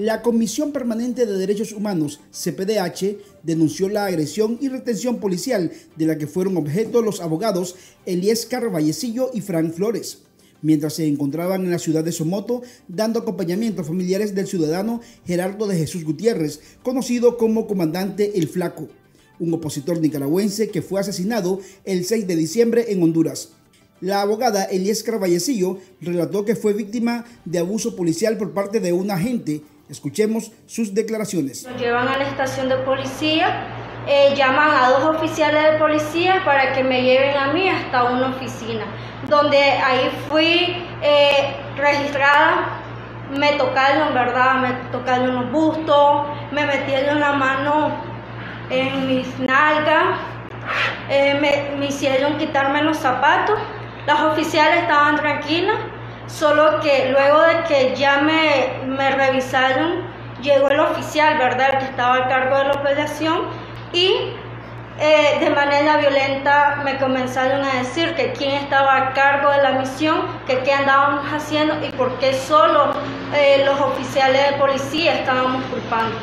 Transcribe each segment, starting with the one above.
La Comisión Permanente de Derechos Humanos, CPDH, denunció la agresión y retención policial de la que fueron objeto los abogados Eliéscar Vallecillo y Frank Flores, mientras se encontraban en la ciudad de Somoto dando acompañamiento a familiares del ciudadano Gerardo de Jesús Gutiérrez, conocido como Comandante El Flaco, un opositor nicaragüense que fue asesinado el 6 de diciembre en Honduras. La abogada Eliéscar Vallecillo relató que fue víctima de abuso policial por parte de un agente. Escuchemos sus declaraciones. Nos llevan a la estación de policía, llaman a 2 oficiales de policía para que me lleven a mí hasta una oficina, donde ahí fui registrada. Me tocaron, ¿verdad? Me tocaron los bustos, me metieron la mano en mis nalgas, me hicieron quitarme los zapatos. Las oficiales estaban tranquilas, solo que luego de que ya me revisaron, llegó el oficial, ¿verdad?, el que estaba a cargo de la operación, y de manera violenta me comenzaron a decir que quién estaba a cargo de la misión, que qué andábamos haciendo y por qué solo los oficiales de policía estábamos culpando.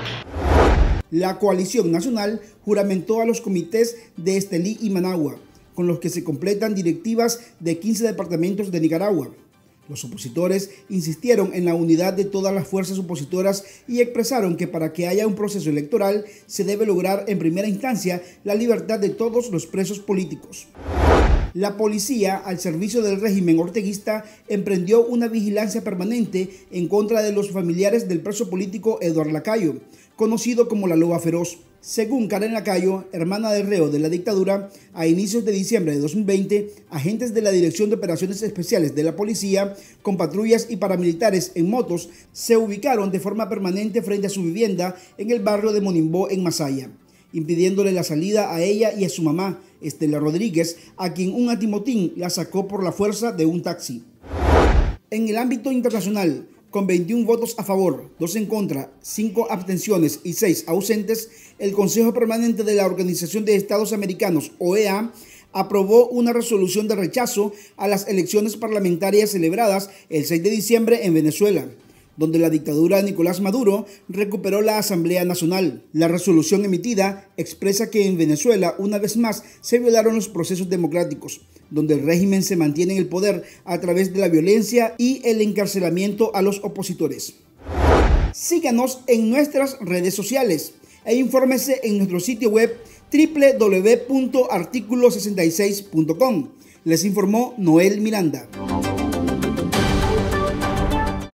La coalición nacional juramentó a los comités de Estelí y Managua, con los que se completan directivas de 15 departamentos de Nicaragua. Los opositores insistieron en la unidad de todas las fuerzas opositoras y expresaron que para que haya un proceso electoral se debe lograr en primera instancia la libertad de todos los presos políticos. La policía, al servicio del régimen orteguista, emprendió una vigilancia permanente en contra de los familiares del preso político Eduardo Lacayo, conocido como la Loba Feroz. Según Karen Lacayo, hermana del reo de la dictadura, a inicios de diciembre de 2020, agentes de la Dirección de Operaciones Especiales de la Policía, con patrullas y paramilitares en motos, se ubicaron de forma permanente frente a su vivienda en el barrio de Monimbó, en Masaya, impidiéndole la salida a ella y a su mamá, Estela Rodríguez, a quien un antimotín la sacó por la fuerza de un taxi. En el ámbito internacional, con 21 votos a favor, 2 en contra, 5 abstenciones y 6 ausentes, el Consejo Permanente de la Organización de Estados Americanos, OEA, aprobó una resolución de rechazo a las elecciones parlamentarias celebradas el 6 de diciembre en Venezuela, donde la dictadura de Nicolás Maduro recuperó la Asamblea Nacional. La resolución emitida expresa que en Venezuela, una vez más, se violaron los procesos democráticos, donde el régimen se mantiene en el poder a través de la violencia y el encarcelamiento a los opositores. Síganos en nuestras redes sociales e infórmese en nuestro sitio web www.articulo66.com. Les informó Noel Miranda.